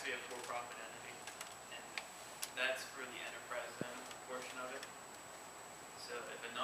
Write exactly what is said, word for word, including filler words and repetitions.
to be a for-profit entity, and that's for the enterprise zone portion of it. So if a